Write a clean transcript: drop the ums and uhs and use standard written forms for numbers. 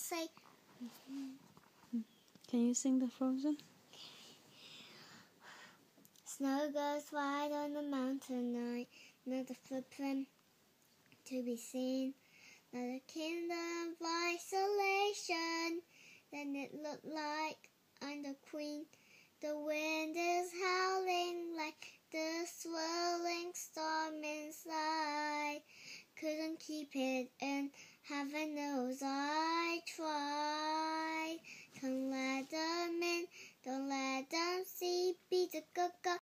say. Can you sing the Frozen? Snow goes white on the mountain night, not a footprint to be seen, not a kingdom of isolation. Then it looked like I'm the queen. The wind is howling like the swirling storm inside. Couldn't keep it in, heaven knows I